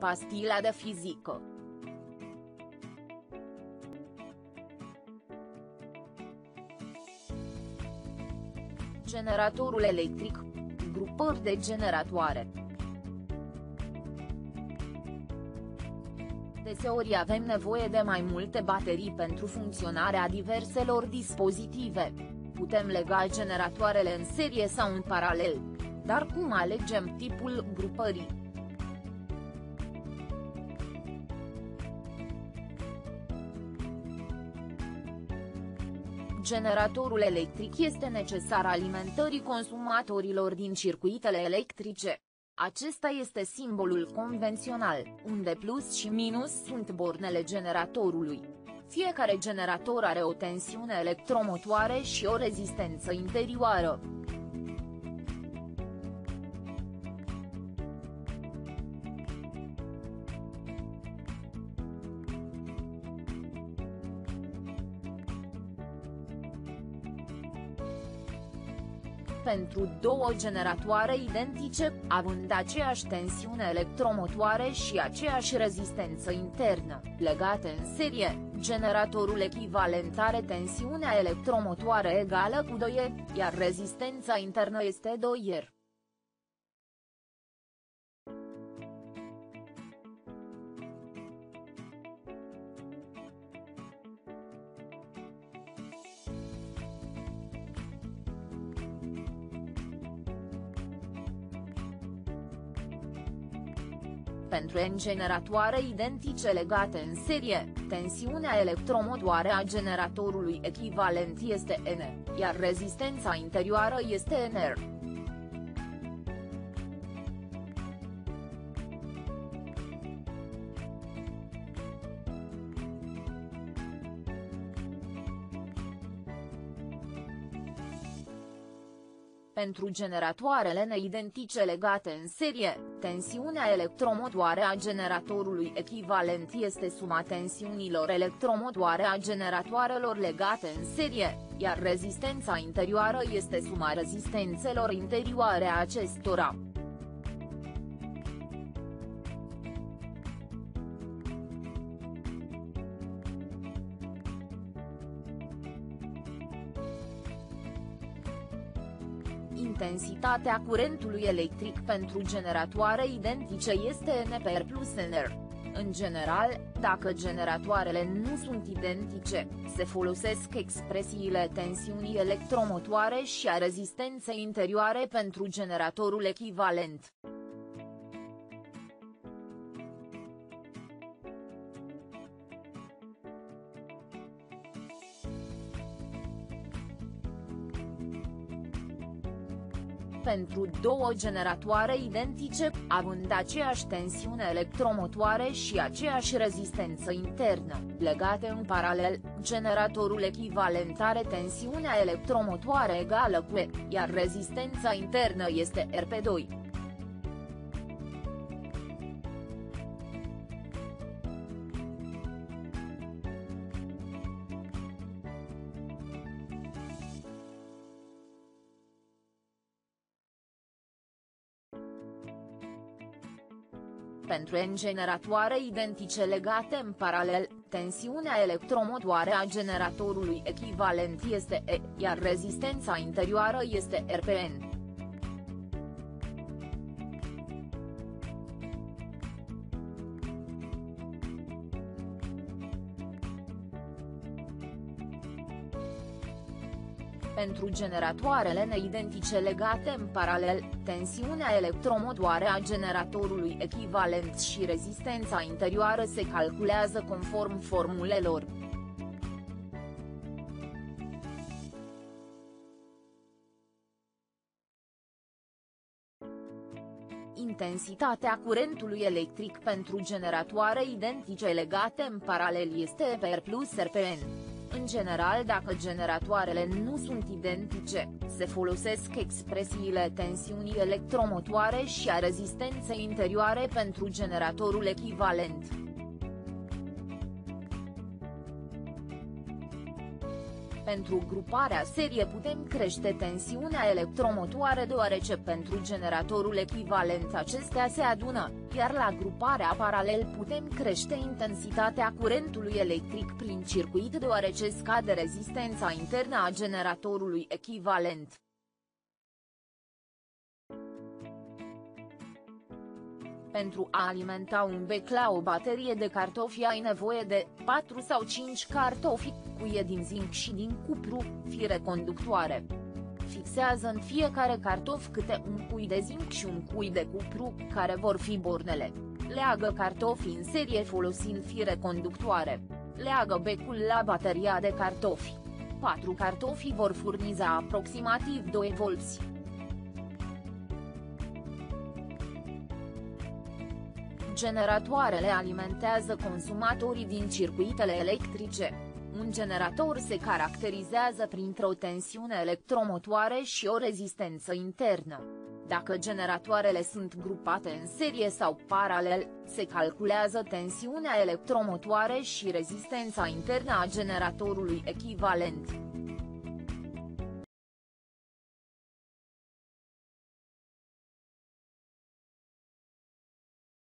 pastila de fizică. Generatorul electric. Grupări de generatoare. Deseori avem nevoie de mai multe baterii pentru funcționarea diverselor dispozitive. Putem lega generatoarele în serie sau în paralel. Dar cum alegem tipul grupării? Generatorul electric este necesar alimentării consumatorilor din circuitele electrice. Acesta este simbolul convențional, unde plus și minus sunt bornele generatorului. Fiecare generator are o tensiune electromotoare și o rezistență interioară. Pentru două generatoare identice, având aceeași tensiune electromotoare și aceeași rezistență internă, legate în serie, generatorul echivalent are tensiunea electromotoare egală cu 2 R, iar rezistența internă este 2 R. Pentru N generatoare identice legate în serie, tensiunea electromotoare a generatorului echivalent este N, iar rezistența interioară este NR. Pentru generatoarele neidentice legate în serie, tensiunea electromotoare a generatorului echivalent este suma tensiunilor electromotoare a generatoarelor legate în serie, iar rezistența interioară este suma rezistențelor interioare a acestora. Intensitatea curentului electric pentru generatoare identice este N plus NR. În general, dacă generatoarele nu sunt identice, se folosesc expresiile tensiunii electromotoare și a rezistenței interioare pentru generatorul echivalent. Pentru două generatoare identice, având aceeași tensiune electromotoare și aceeași rezistență internă, legate în paralel, generatorul echivalent are tensiunea electromotoare egală cu E, iar rezistența internă este RP2. Pentru N generatoare identice legate în paralel, tensiunea electromotoare a generatorului echivalent este E, iar rezistența interioară este RPN. Pentru generatoarele neidentice legate în paralel, tensiunea electromotoare a generatorului echivalent și rezistența interioară se calculează conform formulelor. Intensitatea curentului electric pentru generatoare identice legate în paralel este E plus RPN. În general, dacă generatoarele nu sunt identice, se folosesc expresiile tensiunii electromotoare și a rezistenței interioare pentru generatorul Pentru gruparea serie putem crește tensiunea electromotoare deoarece pentru generatorul echivalent acestea se adună, iar la gruparea paralel putem crește intensitatea curentului electric prin circuit deoarece scade rezistența internă a generatorului echivalent. Pentru a alimenta un bec la o baterie de cartofi ai nevoie de 4 sau 5 cartofi, cuie din zinc și din cupru, fire conductoare. Fixează în fiecare cartof câte un cui de zinc și un cui de cupru, care vor fi bornele. Leagă cartofii în serie folosind fire conductoare. Leagă becul la bateria de cartofi. 4 cartofi vor furniza aproximativ 2 volți. Generatoarele alimentează consumatorii din circuitele electrice. Un generator se caracterizează printr-o tensiune electromotoare și o rezistență internă. Dacă generatoarele sunt grupate în serie sau paralel, se calculează tensiunea electromotoare și rezistența internă a generatorului echivalent.